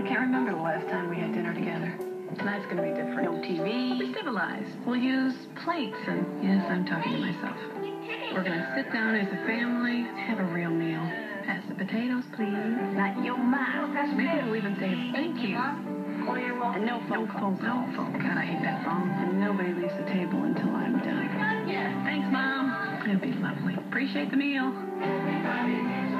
can't remember the last time we had dinner together. Tonight's gonna be different. No TV. We civilize. We'll use plates and... Yes, I'm talking to myself. We're gonna sit down as a family, have a real meal. Pass the potatoes, please. Not your mouth. Maybe we'll even say thank you. And no phone calls. No phone. God, I hate that phone. And nobody leaves the table until I'm done. Thanks, Mom. It'll be lovely. Appreciate the meal.